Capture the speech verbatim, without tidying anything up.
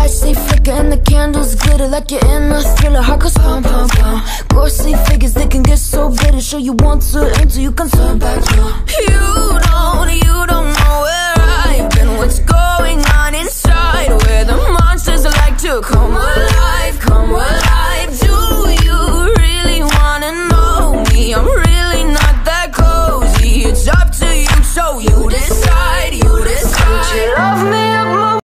lights they flicker and the candles glitter like you're in a thriller. Heart goes pound, pound, pound. Ghostly figures, they can get so bitter. Sure you want to enter, you can turn back now. You